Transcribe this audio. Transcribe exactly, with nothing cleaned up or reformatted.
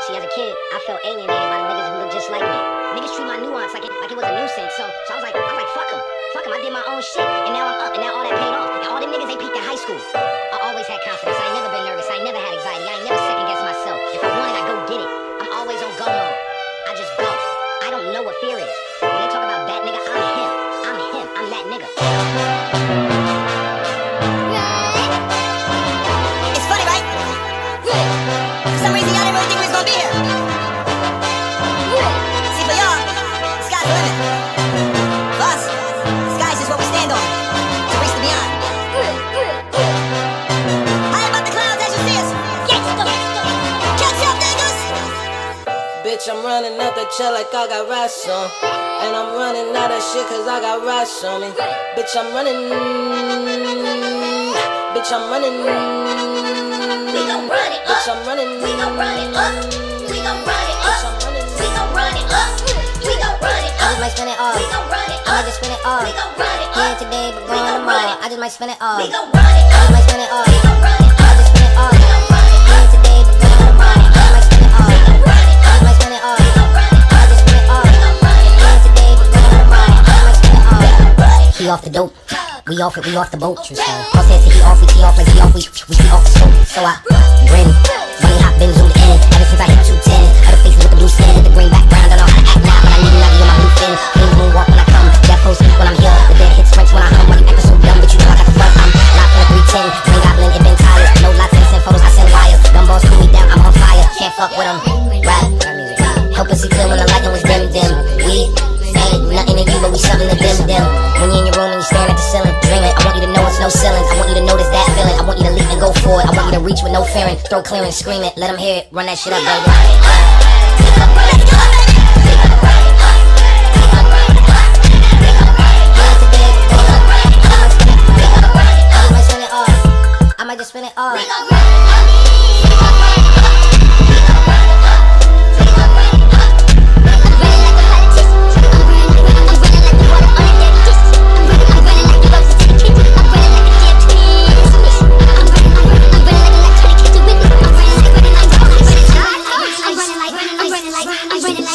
See, as a kid, I felt alienated by the niggas who look just like me. Niggas treat my nuance like it, like it was a nuisance. So, so I was like, I was like, fuck them. Fuck them. I did my own shit. And now I'm up. And now all that paid off. And all them niggas, they peaked in high school. I always had confidence. I ain't never been nervous. I ain't never had anxiety. I ain't never second guessed myself. If I want it, I go get it. I'm always on go mode. I just go. I don't know what fear is. When they talk about that nigga, I'm him. I'm him. I'm that nigga. It's funny, right? For some reason, y'all didn't really think we was gonna be here. See, for y'all, the sky's the limit. For us, the sky's just what we stand on to reach the beyond. High above the clouds as you see us. Catch up, niggas! Bitch, I'm running out the chair like I got rats on. And I'm running out of shit cause I got rats on me. Bitch, I'm running. Bitch, I'm running. We gon' run it up. Bitch, I'm running. We gon' run it up. We gon' run it up. We gon' run it up. We gon' run it up. I just might spin it all. We gon' run it I up. might just spin it all. We gon' run it up. Here today, but We gone gon' tomorrow. run it. I just might spin it all. We gon' run it I up. just might spin it all. We gon' run it I up. just spin it all. We gon' run it up. Here today, but gone tomorrow. I just might spin it all. We gon' run it I up. just might spin it all. We gon' run it up. I just spin it all. We gon' run it Here up. today, but gone tomorrow. I just might spin it all. He off the dope. We off it, we off the boat. True story. Cross heads, he off, we tee off like he off, we we see off the scope. So I grin, bunny hop, been zoomed in. Ever since I hit two ten, other faces with the blue skin, with the green background. Don't know how to act now, but I need an idea on my blue fin. Clean moonwalk when I come, death post when I'm here. The dead hits French when I hum. Why you acting so dumb, but you know I got the front. I'm locked in a three ten, green goblin, it been tired. No lots, I send photos, I send wires. Gumballs cool me down, I'm on fire. Can't fuck with them. Rap, help us see clear when the lighting was dim dim. We ain't nothing to you, but we something to dim dim. When you're in your room and you staring at the ceiling, dreaming, I want you to know it's no ceilings. I want you to notice that feeling. I want you to leap and go forward. I want you to reach with no fearing. Throw clear and scream it. Let them hear it. Run that shit up, baby. I might just spin it all. I'm running like